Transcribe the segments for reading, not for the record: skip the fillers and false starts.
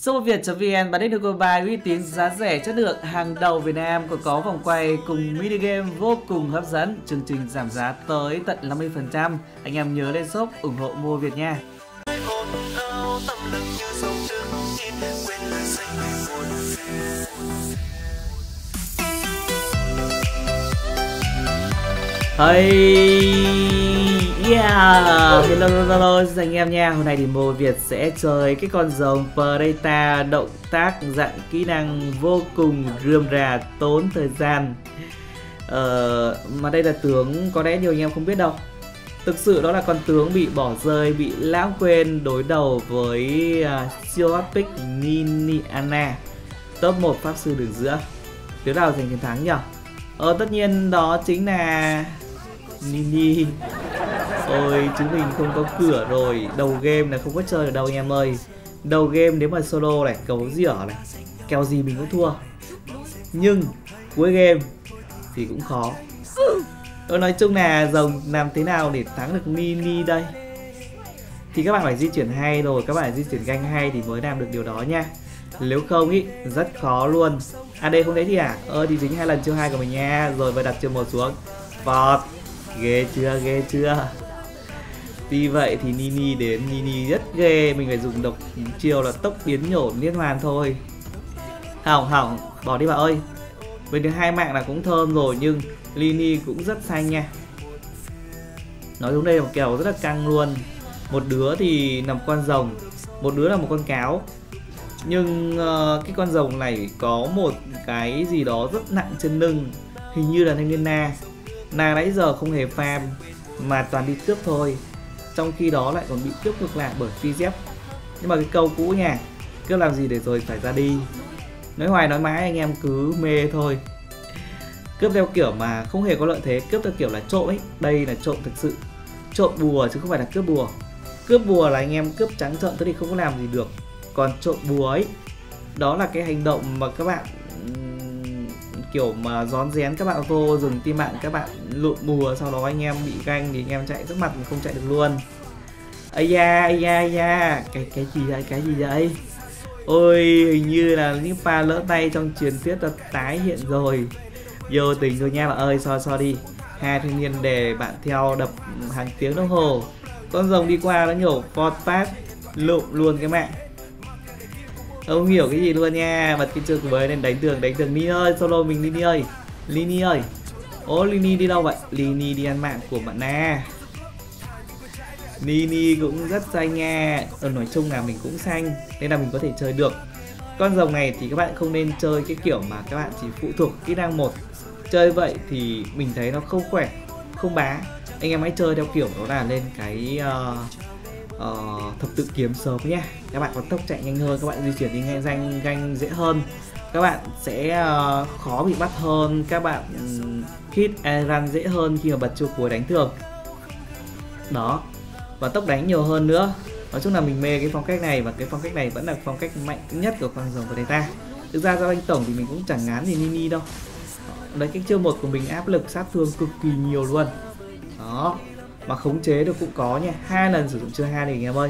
Shopmoviet.vn bán đích được bài uy tín, giá rẻ, chất lượng hàng đầu Việt Nam, còn có vòng quay cùng mini game vô cùng hấp dẫn, chương trình giảm giá tới tận 50%. Anh em nhớ lên shop ủng hộ mua Việt nha. Hey, yeah, hello anh em nha. Hôm nay thì Moviet sẽ chơi cái con rồng Predator, động tác dạng kỹ năng vô cùng rườm rà, tốn thời gian. Mà đây là tướng có lẽ nhiều anh em không biết đâu. Thực sự đó là con tướng bị bỏ rơi, bị lãng quên đối đầu với siêu epic Niniana, top 1 pháp sư đường giữa. Tướng nào giành chiến thắng nhỉ? Tất nhiên đó chính là Nini. Ôi, chúng mình không có cửa rồi. Đầu game là không có chơi được đâu anh em ơi. Đầu game nếu mà solo này, cấu dỉa này, kèo gì mình cũng thua. Nhưng cuối game thì cũng khó. Nói chung là rồng làm thế nào để thắng được Nini đây? Thì các bạn phải di chuyển hay rồi, các bạn di chuyển ganh hay thì mới làm được điều đó nha. Nếu không ý, rất khó luôn. AD không thấy thì à? Thì dính 2 lần chiêu 2 của mình nha. Rồi mới đặt chiêu 1 xuống. Vọt. Ghê chưa, ghê chưa? Tuy vậy thì Nini đến, Nini rất ghê. Mình phải dùng độc chiêu là tốc biến nhổn liên hoàn thôi. Hỏng, bỏ đi bà ơi. Mình được 2 mạng là cũng thơm rồi. Nhưng Nini cũng rất xanh nha. Nói đúng đây là một kèo rất là căng luôn. Một đứa thì nằm con rồng, một đứa là một con cáo. Nhưng cái con rồng này có một cái gì đó rất nặng trên lưng. Hình như là thanh niên Na nãy giờ không hề farm mà toàn đi cướp thôi. Trong khi đó lại còn bị cướp ngược lại bởi phi dép. Nhưng mà cái câu cũ nha, cướp làm gì để rồi phải ra đi. Nói hoài nói mãi anh em cứ mê thôi. Cướp theo kiểu mà không hề có lợi thế, cướp theo kiểu là trộm ấy. Đây là trộm thực sự, trộm bùa chứ không phải là cướp bùa. Cướp bùa là anh em cướp trắng trợn thế thì không có làm gì được. Còn trộm bùa ấy, đó là cái hành động mà các bạn kiểu mà rón rén các bạn auto dùng team bạn, các bạn lụm bùa, sau đó anh em bị ganh thì anh em chạy trước mặt không chạy được luôn. Ây da, cái gì vậy? Ôi, hình như là những pha lỡ tay trong truyền thuyết đã tái hiện rồi. Vô tình thôi nha bạn ơi, so đi. 2 thanh niên để bạn theo đập hàng tiếng đồng hồ. Con rồng đi qua nó nhổ Ford Pass, lụm luôn cái mạng. Không hiểu cái gì luôn nha. Bật cái trường của mới lên đánh tường Nini ơi, solo mình Lini ơi. Lini đi đâu vậy? Lini đi ăn mạng của bạn Na. Nini cũng rất xanh nha. Nói chung là mình cũng xanh nên là mình có thể chơi được. Con rồng này thì các bạn không nên chơi cái kiểu mà các bạn chỉ phụ thuộc kỹ năng 1. Chơi vậy thì mình thấy nó không khỏe, không bá. Anh em hãy chơi theo kiểu đó là lên cái thập tự kiếm sớm nhé. Các bạn có tốc chạy nhanh hơn, các bạn di chuyển đi ganh dễ hơn, các bạn sẽ khó bị bắt hơn, các bạn hit and run dễ hơn khi mà bật chiêu cuối đánh thường đó, và tốc đánh nhiều hơn nữa. Nói chung là mình mê cái phong cách này, và cái phong cách này vẫn là phong cách mạnh nhất của con rồng Predator. Thực ra do anh tổng thì mình cũng chẳng ngán gì Nini đâu. Đấy, cái chiêu 1 của mình áp lực sát thương cực kỳ nhiều luôn đó, mà khống chế được cũng có nha. 2 lần sử dụng chiêu 2 này anh em ơi.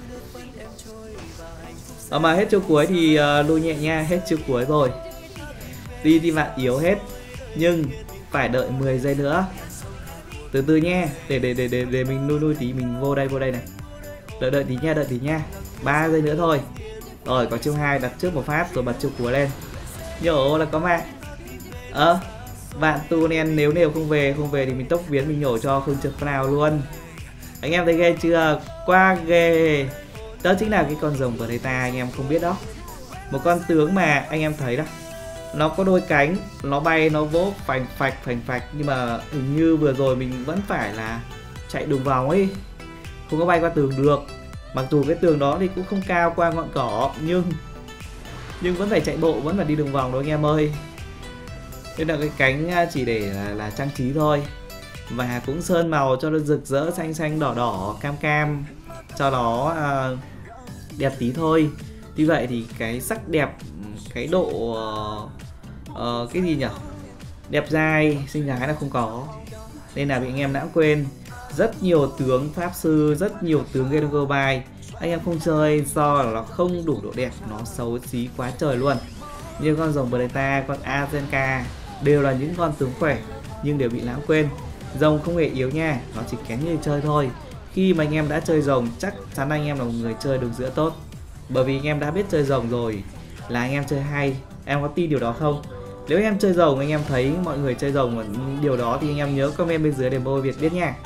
Mà hết chiêu cuối thì lui nhẹ nha, hết chiêu cuối rồi. Tuy thì bạn yếu hết nhưng phải đợi 10 giây nữa. Từ từ nha, để mình nuôi tí, mình vô đây này. Đợi tí nha. 3 giây nữa thôi. Rồi có chiêu 2 đặt trước một phát rồi bật chiêu cuối lên. Nhổ là có mạng. Bạn tu nen nếu không về thì mình tốc biến mình nhổ cho không trượt nào luôn. Anh em thấy ghê chưa? Quá ghê. Đó chính là cái con rồng của Predator, anh em không biết đó. Một con tướng mà anh em thấy đó, nó có đôi cánh, nó bay, nó vỗ phành phạch. Nhưng mà hình như vừa rồi mình vẫn phải là chạy đường vòng ấy, không có bay qua tường được. Mặc dù cái tường đó thì cũng không cao qua ngọn cỏ, nhưng vẫn phải chạy bộ, vẫn phải đi đường vòng đó anh em ơi. Nên là cái cánh chỉ để là trang trí thôi, và cũng sơn màu cho nó rực rỡ, xanh đỏ cam cho nó đẹp tí thôi. Tuy vậy thì cái sắc đẹp, cái độ cái gì nhỉ, đẹp dai xinh gái là không có, nên là bị anh em đã quên. Rất nhiều tướng pháp sư, rất nhiều tướng Gedogobai anh em không chơi do là nó không đủ độ đẹp, nó xấu xí quá trời luôn. Như con rồng Beretta, con Azenka đều là những con tướng khỏe nhưng đều bị lãng quên. Rồng không hề yếu nha, nó chỉ kén người chơi thôi. Khi mà anh em đã chơi rồng chắc chắn anh em là một người chơi đường giữa tốt, bởi vì anh em đã biết chơi rồng rồi là anh em chơi hay. Em có tin điều đó không? Nếu em chơi rồng, anh em thấy mọi người chơi rồng điều đó thì anh em nhớ comment bên dưới để Mobile Việt biết nha.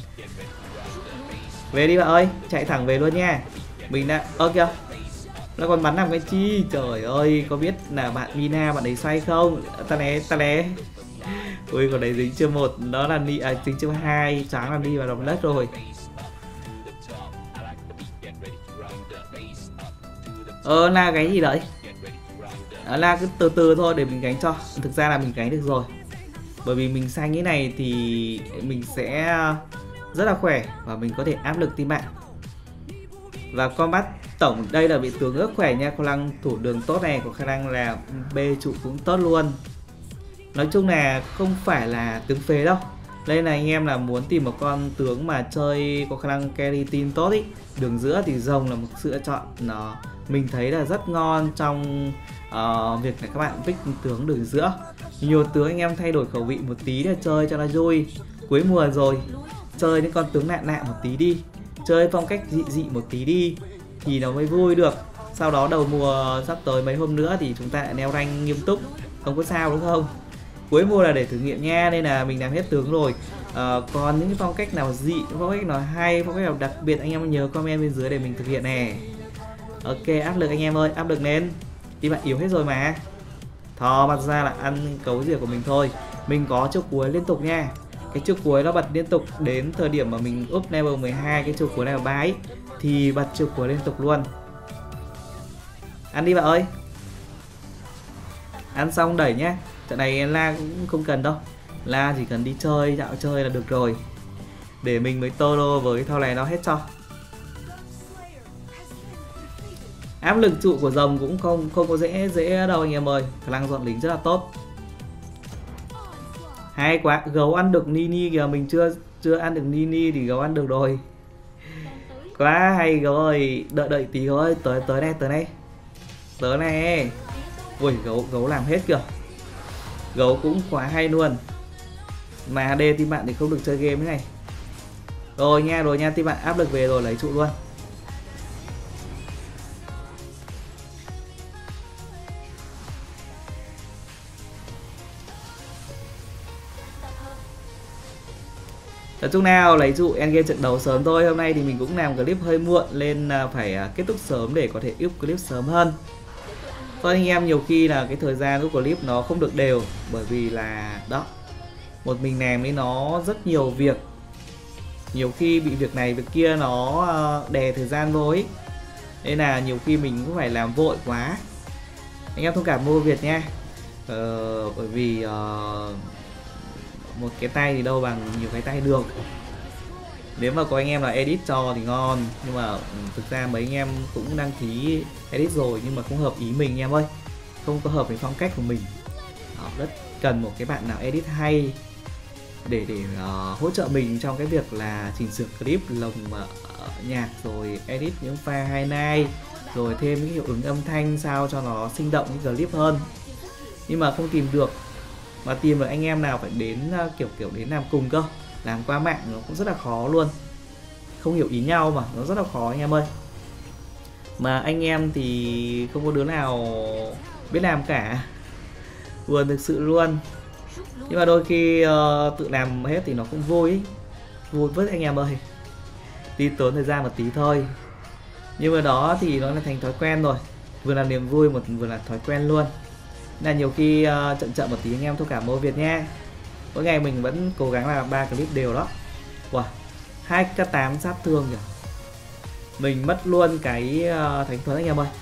Về đi bạn ơi, chạy thẳng về luôn nha. Mình đã... ơ kìa, nó còn bắn làm cái chi? Trời ơi, có biết là bạn Mina bạn ấy xoay không? Ta né. Ui, còn đấy dính chưa một, đó là đi dính chưa hai, tráng là đi vào lòng đất rồi. Là cái gì đấy? Là cứ từ từ thôi để mình gánh cho. Thực ra là mình gánh được rồi. Bởi vì mình xanh cái này thì mình sẽ rất là khỏe và mình có thể áp lực team bạn. Và combat tổng đây là vị tướng rất khỏe nha, có khả năng thủ đường tốt này, có khả năng là B trụ cũng tốt luôn. Nói chung là không phải là tướng phế đâu. Đây là anh em là muốn tìm một con tướng mà chơi có khả năng carry team tốt ý. Đường giữa thì rồng là một sự lựa chọn nó mình thấy là rất ngon trong việc là các bạn pick tướng đường giữa. Nhiều tướng anh em thay đổi khẩu vị một tí để chơi cho nó vui. Cuối mùa rồi, chơi những con tướng lạ lạ một tí đi, chơi phong cách dị dị một tí đi thì nó mới vui được. Sau đó đầu mùa sắp tới mấy hôm nữa thì chúng ta lại leo rank nghiêm túc, không có sao đúng không? Cuối mùa là để thử nghiệm nha, nên là mình làm hết tướng rồi. Còn những cái phong cách nào dị, phong cách nào hay, phong cách nào đặc biệt anh em nhớ comment bên dưới để mình thực hiện nè. Ok, áp lực anh em ơi, áp lực lên. Thì bạn yếu hết rồi mà. Thò mặt ra là ăn cấu rỉa của mình thôi. Mình có chiêu cuối liên tục nha. Cái chiêu cuối nó bật liên tục đến thời điểm mà mình up level 12, cái chiêu cuối level 3 ấy, thì bật chiêu cuối liên tục luôn. Ăn đi bạn ơi. Ăn xong đẩy nhá. Trận này La cũng không cần đâu. La chỉ cần đi chơi, dạo chơi là được rồi. Để mình mới Toro với thao này nó hết cho. Áp lực trụ của rồng cũng không có dễ đâu anh em ơi. Khả năng dọn lính rất là tốt. Hay quá, gấu ăn được Nini kìa, mình chưa ăn được Nini thì gấu ăn được rồi. Quá hay gấu ơi, đợi tí gấu ơi, tới đây. Tới này. Ui, gấu làm hết kìa. Gấu cũng quá hay luôn. Mà AD team bạn thì không được chơi game thế này. Rồi nha, team bạn áp lực về rồi, lấy trụ luôn. Nói chung nào lấy trụ endgame trận đấu sớm thôi. Hôm nay thì mình cũng làm clip hơi muộn nên phải kết thúc sớm để có thể up clip sớm hơn. Thôi anh em, nhiều khi là cái thời gian của clip nó không được đều, bởi vì là đó, một mình làm ấy nó rất nhiều việc. Nhiều khi bị việc này việc kia nó đè thời gian vô ấy. Nên là nhiều khi mình cũng phải làm vội quá. Anh em thông cảm Mobile Việt nha. Bởi vì một cái tay thì đâu bằng nhiều cái tay được. Nếu mà có anh em là edit cho thì ngon. Nhưng mà thực ra mấy anh em cũng đăng ký edit rồi nhưng mà không hợp ý mình anh em ơi. Không có hợp với phong cách của mình. Rất cần một cái bạn nào edit hay để hỗ trợ mình trong cái việc là chỉnh sửa clip, lồng nhạc, rồi edit những pha highlight, rồi thêm cái hiệu ứng âm thanh sao cho nó sinh động những clip hơn. Nhưng mà không tìm được. Mà tìm được anh em nào phải đến kiểu đến làm cùng cơ. Làm qua mạng nó cũng rất là khó luôn. Không hiểu ý nhau mà, nó rất là khó anh em ơi. Mà anh em thì không có đứa nào biết làm cả. Buồn thực sự luôn. Nhưng mà đôi khi tự làm hết thì nó cũng vui ý. Vui với anh em ơi. Tí tốn thời gian một tí thôi. Nhưng mà đó thì nó là thành thói quen rồi. Vừa là niềm vui vừa là thói quen luôn. Nên là nhiều khi chậm một tí anh em thông cảm Mobile Việt nha. Mỗi ngày mình vẫn cố gắng làm 3 clip đều đó. Wow, 2k8 sát thương kìa. Mình mất luôn cái thánh thuẫn anh em ơi.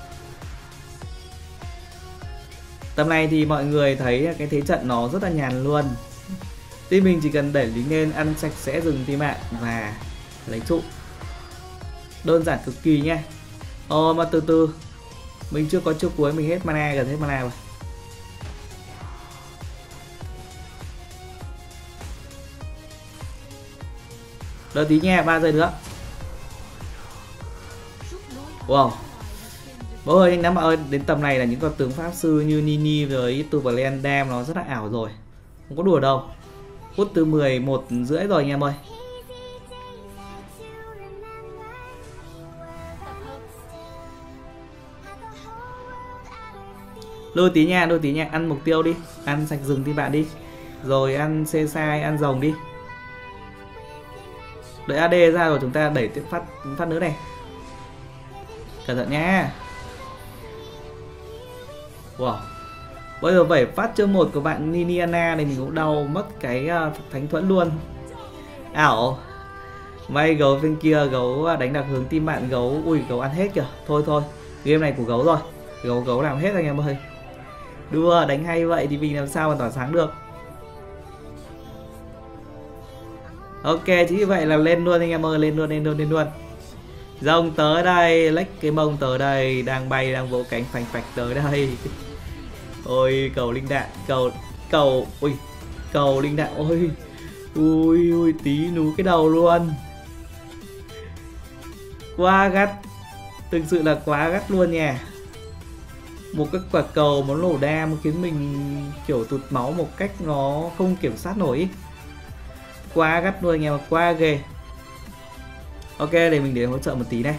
Tầm này thì mọi người thấy cái thế trận nó rất là nhàn luôn. Team mình chỉ cần đẩy lính lên, ăn sạch sẽ rừng team bạn và lấy trụ. Đơn giản cực kỳ nha. Mà từ từ. Mình chưa có chiêu cuối, mình hết mana, gần hết mana rồi. Đợi tí nha, 3 giây nữa. Wow. Bố ơi, anh nắm ơi, đến tầm này là những con tướng pháp sư như Nini với Turbulent Dam nó rất là ảo rồi. Không có đùa đâu. Hút từ 11,5 rồi anh em ơi. Đôi tí nha, ăn mục tiêu đi. Ăn sạch rừng đi bạn đi. Rồi ăn xê sai, ăn rồng đi. Đợi AD ra rồi chúng ta đẩy tiếp phát nữa này. Cẩn thận nha. Wow. Bây giờ vẩy phát chương 1 của bạn Niniana này mình cũng đau mất cái thánh thuẫn luôn. Ảo. May gấu bên kia, gấu đánh đặc hướng team bạn, gấu ui gấu ăn hết kìa. Thôi game này của gấu rồi. Gấu làm hết anh em ơi. Đua đánh hay vậy thì mình làm sao mà tỏa sáng được. Ok, chính vì vậy là lên luôn anh em ơi, lên luôn. Rồng tới đây, lách cái mông tới đây, đang bay đang vỗ cánh phành phạch tới đây. Ôi cầu linh đạn, cầu linh đạn, ui tí nú cái đầu luôn. Quá gắt, thực sự là quá gắt luôn nha. Một cái quả cầu nó nổ đam khiến mình kiểu tụt máu một cách nó không kiểm soát nổi. Quá gắt luôn anh em, quá ghê. Ok, để mình để hỗ trợ một tí này.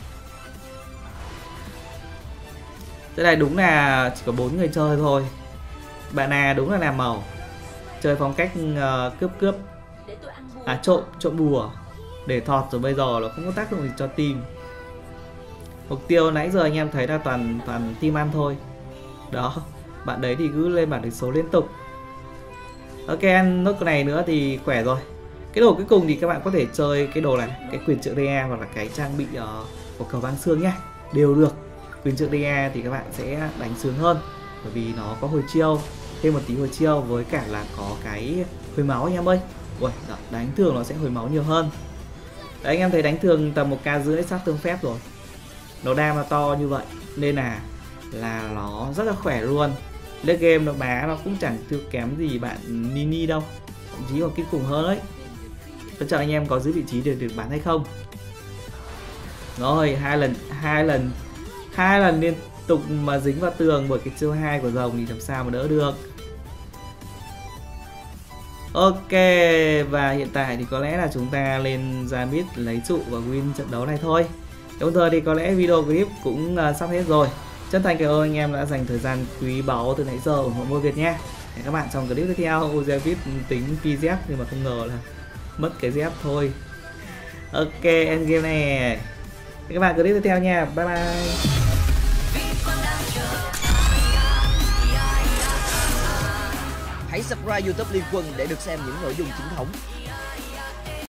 Thế này đúng là chỉ có 4 người chơi thôi. Bạn nào đúng là làm màu. Chơi phong cách cướp. Trộm bùa. Để thọt rồi bây giờ nó không có tác dụng gì cho team. Mục tiêu nãy giờ anh em thấy là toàn team ăn thôi. Đó, bạn đấy thì cứ lên bảng điểm số liên tục. Ok, ăn nốt cái này nữa thì khỏe rồi. Cái đồ cuối cùng thì các bạn có thể chơi cái đồ này, cái quyền trượng DA hoặc là cái trang bị của cầu băng xương nhá, đều được. Quyền trượng DA thì các bạn sẽ đánh sướng hơn bởi vì nó có hồi chiêu, thêm một tí hồi chiêu với cả là có cái hồi máu anh em ơi. Ui, đánh thường nó sẽ hồi máu nhiều hơn. Đấy, anh em thấy đánh thường tầm 1k5 sát thương phép rồi. Nó đam là to như vậy nên là nó rất là khỏe luôn. Late game nó bá nó cũng chẳng thua kém gì bạn Nini đâu, thậm chí còn kinh khủng hơn đấy. Quan trọng anh em có giữ vị trí để được bắn hay không. Rồi hai lần liên tục mà dính vào tường bởi cái chiêu 2 của rồng thì làm sao mà đỡ được. Ok, và hiện tại thì có lẽ là chúng ta lên ra mid lấy trụ và win trận đấu này thôi. Đồng thời thì có lẽ video clip cũng sắp hết rồi. Chân thành cảm ơn anh em đã dành thời gian quý báu từ nãy giờ ủng hộ Mua Việt nhé. Hẹn các bạn trong clip tiếp theo. Ozevit tính PZ nhưng mà không ngờ là mất cái dép thôi. Ok, end game này. Hẹn các bạn clip tiếp theo nha. Bye bye. Hãy subscribe YouTube Liên Quân để được xem những nội dung chính thống.